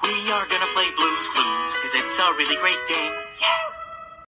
We are gonna play Blues Clues, cause it's a really great game. Yeah!